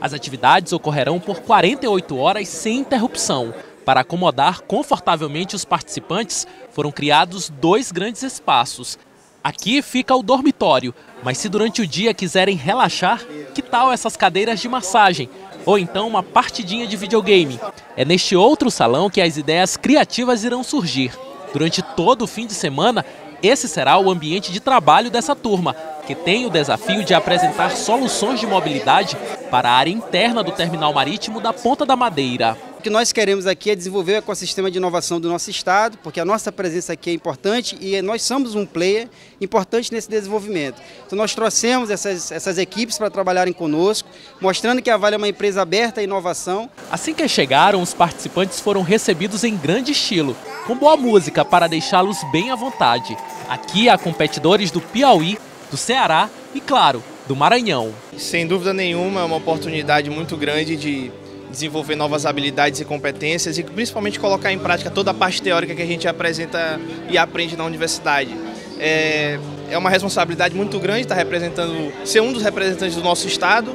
As atividades ocorrerão por 48 horas sem interrupção. Para acomodar confortavelmente os participantes, foram criados 2 grandes espaços. Aqui fica o dormitório, mas se durante o dia quiserem relaxar, que tal essas cadeiras de massagem? Ou então uma partidinha de videogame? É neste outro salão que as ideias criativas irão surgir. Durante todo o fim de semana, esse será o ambiente de trabalho dessa turma, que tem o desafio de apresentar soluções de mobilidade para a área interna do terminal marítimo da Ponta da Madeira. O que nós queremos aqui é desenvolver o ecossistema de inovação do nosso estado, porque a nossa presença aqui é importante e nós somos um player importante nesse desenvolvimento. Então nós trouxemos essas equipes para trabalharem conosco, mostrando que a Vale é uma empresa aberta à inovação. Assim que chegaram, os participantes foram recebidos em grande estilo, com boa música para deixá-los bem à vontade. Aqui há competidores do Piauí, do Ceará e, claro, do Maranhão. Sem dúvida nenhuma, é uma oportunidade muito grande de desenvolver novas habilidades e competências e principalmente colocar em prática toda a parte teórica que a gente apresenta e aprende na universidade. É uma responsabilidade muito grande estar ser um dos representantes do nosso estado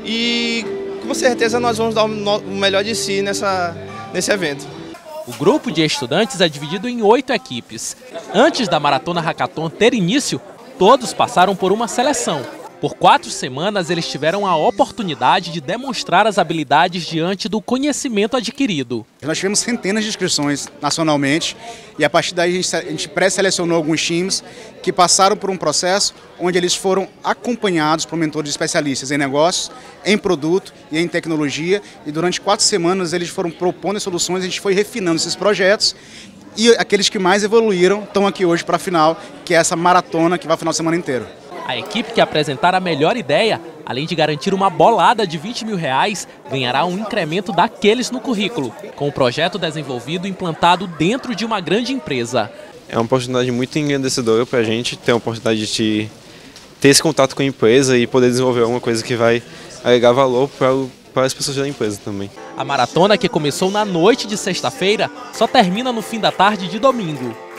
e com certeza nós vamos dar o melhor de si nesse evento. O grupo de estudantes é dividido em 8 equipes. Antes da Maratona Hackathon ter início, todos passaram por uma seleção. Por 4 semanas, eles tiveram a oportunidade de demonstrar as habilidades diante do conhecimento adquirido. Nós tivemos centenas de inscrições nacionalmente e a partir daí a gente pré-selecionou alguns times que passaram por um processo onde eles foram acompanhados por mentores especialistas em negócios, em produto e em tecnologia, e durante 4 semanas eles foram propondo soluções, a gente foi refinando esses projetos. E aqueles que mais evoluíram estão aqui hoje para a final, que é essa maratona que vai o final de semana inteiro. A equipe que apresentar a melhor ideia, além de garantir uma bolada de R$20 mil, ganhará um incremento daqueles no currículo, com o projeto desenvolvido e implantado dentro de uma grande empresa. É uma oportunidade muito engrandecedora para a gente ter a oportunidade de ter esse contato com a empresa e poder desenvolver alguma coisa que vai agregar valor para as pessoas da empresa também. A maratona, que começou na noite de sexta-feira, só termina no fim da tarde de domingo.